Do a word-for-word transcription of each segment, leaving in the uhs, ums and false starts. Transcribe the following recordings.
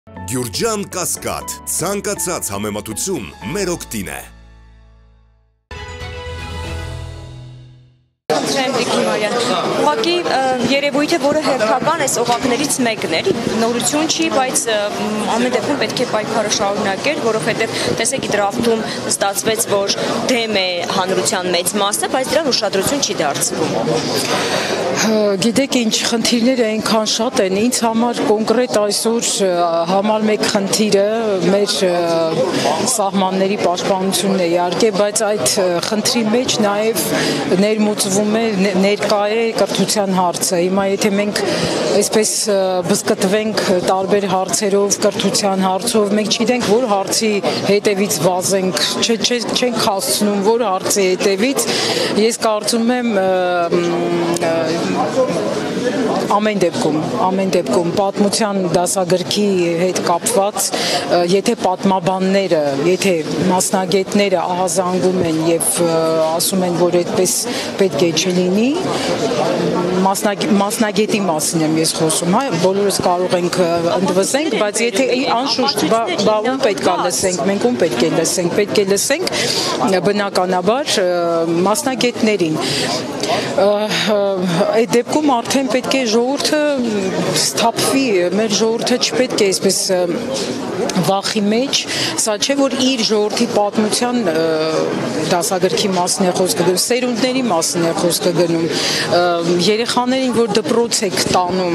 Գյուրջան Կասկադ, ցանկացած համեմատություն մեր օգտին է։ Վախի երևույթը, որը հերթական այս օղակներից մեկն էր, նորություն չի, բայց ամեն դեպքում պետք է պայքարը շարունակել, որովհետև տեսեք դրաֆտում ստացվեց, որ դեմ է հանրության մեծ մասը, բայց դրան ուշադրություն չի դարձվում։ Գիտեք ինչ, խնդիրները այնքան շատ են, ինձ համար կոնկրետ այսօր համար մեկ խնդիրը մեր սահմանների պաշտպանությունն է իհարկե, բայց այդ խնդրի մեջ նաև ներմուծվում է, ներկա է կրթության հարցը։ Հիմա եթե մենք այսպես բզկտվենք տարբեր հարցերով, կրթության հարցով, մենք չգիտենք որ հարցի հետևից վազենք, չենք հասցնում որ հարցի հետևից, ես կարծում եմ ամեն դեպքում, ամեն դեպքում պատմության դասագրքի հետ կապված, եթե պատմաբանները, եթե մասնագետները ահազանգում են եւ ասում են, որ այդպես պետք է չլինի, մասնագետի մասին եմ ես խոսում, հա, բոլորս կարող ենք ընդվզենք, բայց եթե անշուշտ բա ում պետք է լսենք, մենք ում պետք է լսենք, պետք է լսենք բնականաբար մասնագետներին։ Այդ դեպքում արդեն պետք է ժողովուրդը սթափվի, մեր ժողովուրդը չպետք է այսպես վախի մեջ, սա չէ որ իր ժողովրդի պատմության դասագրքի մասին է խոսքը գնում, սերունդների մասին է խոսքը գնում, երեխաներին որ դպրոց եք տանում,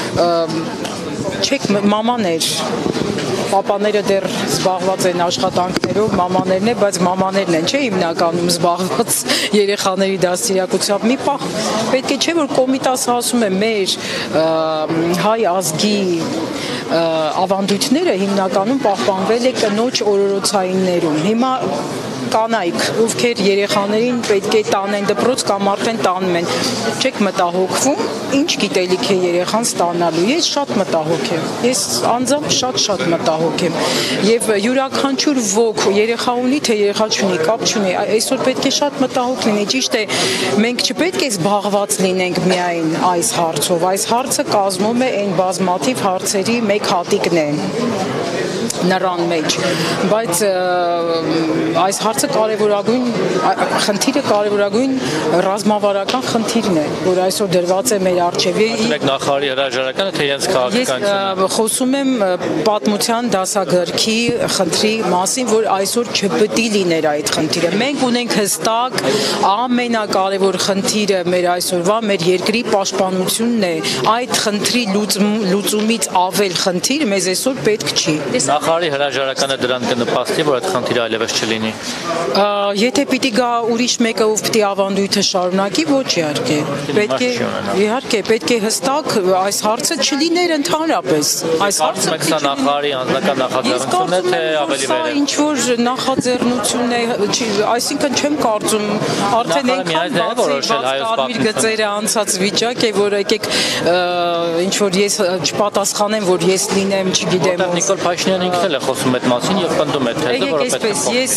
չեք մամաներ, պապաները դեռ զբաղված են աշխատանքներով, մամաներն է, բայց մամաներն են, չէ, հիմնականում զբաղված երեխաների դաստիարակությամբ։ Մի պահ պետք է չէ, որ Կոմիտասը ասում է մեր հայ ազգի ավանդույթները հիմնականում պահպանվել է կնոջ օրորոցայիններում։ Հիմա կանայք, ովքեր երեխաներին պետք է տանեն դպրոց կամ արդեն տանում են, չեք մտահոգվում, ինչ գիտելիք է երեխան ստանալու։ Ես շատ մտահոգ եմ, ես անձամբ շատ-շատ մտահոգ եմ եւ յուրաքանչյուր ոք երեխա ունի թե երեխա չունի, կապ չունի, այսօր պետք է շատ մտահոգ լինի, ճիշտ է, մենք չպետք է զբաղված լինենք միայն այս հարցով, այս հարցը կազմում է այն բազմաթիվ հարցերի մեկ հատիկն է նրան մեջ, բայց այս հարցը կարևորագույն խնդիրը կարևորագույն ռազմավարական խնդիրն է, որ այսօր դրված է մեր առջև։ Մեկ նախարարի հրաժարականը թե իրենց քաղաքականությունը։ Ես խոսում եմ պատմության դասագրքի խնդրի մասին, որ այսօր չպետք է լիներ այդ խնդիրը։ Մենք ունենք հստակ ամենակարևոր խնդիրը մեր այսօրվա մեր երկրի պաշտպանությունն է։ Այդ խնդրի լուծումից ավել խնդիր մեզ այսօր պետք չի։ Նախարարի հրաժարականը դրան կնպաստի, որ այդ խնդիրը այլևս չլինի։ Եթե պիտի գա ուրիշ մեկը, ով պիտի ավանդույթը շարունակի, ոչ իհարկե։ Պետք է իհարկե պետք է հստակ այս հարցը չլիներ ընդհանրապես։ Այս հարցը սա նախարարի անձնական նախաձեռնությունն է, թե ավելի վեր է։ Ինչ որ նախաձեռնությունն է, այսինքն չեմ կարծում, արդեն այնքան կարմիր գծերը անցած վիճակ է, որ եկեք ինչ որ ես չպատասխանեմ, որ ես լինեմ, չգիտեմ։ Նիկոլ Փաշինյանը ինքն էլ է խոսում այդ մասին եւ պնդում է թեզը, որը պետք է։ Ես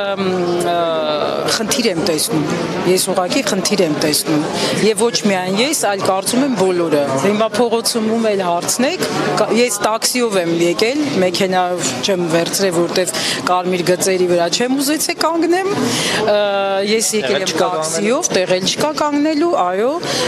խնդիր եմ տեսնում, ես ուղղակի խնդիր եմ տեսնում եւ ոչ միայն ես, այլ կարծում եմ բոլորը։ Հիմա փողոցում էլ հարցնեք, ես տաքսիով եմ եկել, մեքենայով չեմ վերցրել, որտեվ կարմիր գծերի վրա չեմ ուզեցել կանգնեմ, ես եկել եմ տաքսիով, տեղել չկա կանգնելու, այո,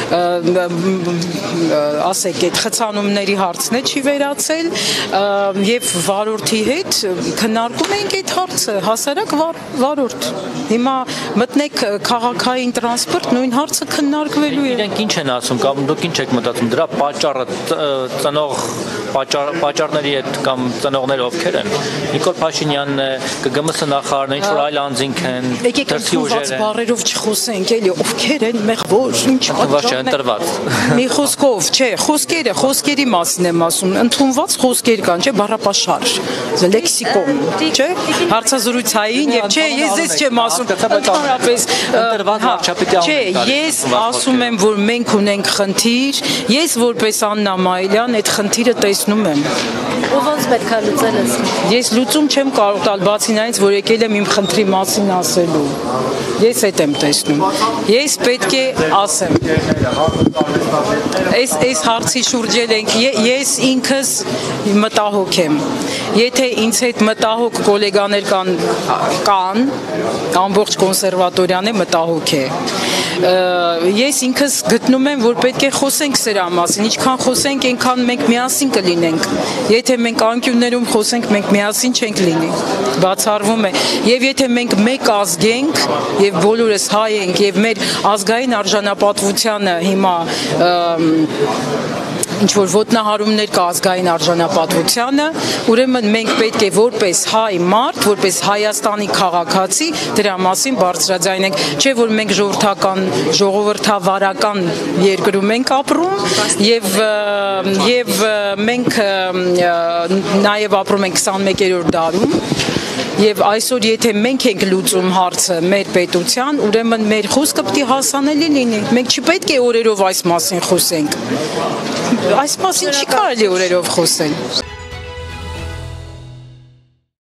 ասեք, այդ խցանումների հարցն է չի վերացել եւ վարորդի հետ քննարկում ենք այդ հարցը, հասարակ վարորդ։ Հիմա մտնեք քաղաքային տրանսպորտ, նույն հարցը քննարկվելու է։ Իրենք ինչ են ասում, կամ դուք ինչ եք մտածում, դրա պատճառը ծնող պատճառների հետ կամ ծնողները ովքեր են։ Նիկոլ Փաշինյանն է, ԿԳՄՍ նախարարն է, ինչ որ այլ անձինք են, դրսի ուժեր են։ Բառերով չխոսենք, էլի ովքեր են, մեղավոր, ինչ պատճառ։ Մի խոսքով, չէ, խոսքերը, խոսքերի մասին եմ ասում, ընդունված խոսքեր կան, չէ, բառապաշար, լեքսիկոն, չէ, հարցազրույցային եւ չէ, ես ես չեմ ասում, ընդհանրապես, չէ, ես ասում եմ, որ մենք ունենք խնդիր, ես որպես Աննա Մայիլյան այդ խնդիրը տեսնում եմ։ Ով ոնց պետք է լուծել ես։ Ես լուծում չեմ կարող տալ բացի նրանից, որ եկել եմ իմ խնդրի մասին ասելու։ Ես այդ եմ տեսնում։ Ես պետք է ասեմ։ Այս այս հարցի շուրջ ենք, ես ինքս մտահոգ եմ։ Եթե ինձ հետ մտահոգ գոլեգաներ կան, կան, ամբողջ կոնսերվատորիան է մտահոգ է։ Ես ինքս գտնում եմ, որ պետք է խոսենք սրա մասին, ինչքան խոսենք, այնքան մենք միասին կլինենք։ Եթե մենք անկյուններում խոսենք, մենք միասին չենք լինի։ Բացառվում է։ Եվ եթե մենք մեկ ազգ ենք, եւ բոլորս հայ ենք, եւ մեր ազգային արժանապատվությանը հիմա ինչ որ ոտնահարումներ կա ազգային արժանապատվությանը, ուրեմն մենք պետք է որպես հայ մարդ, որպես Հայաստանի քաղաքացի դրա մասին բարձրաձայնենք, չէ որ մենք ժողովրդական, ժողովրդավարական երկրում ենք ապրում եւ եւ մենք նաեւ ապրում ենք քսանմեկերորդ դարում Եվ այսօր եթե մենք ենք լուծում հարցը մեր պետության, ուրեմն մեր խոսքը պետք է հասանելի լինի։ Մենք չպետք է օրերով այս մասին խոսենք։ Այս մասին չի կարելի օրերով խոսել։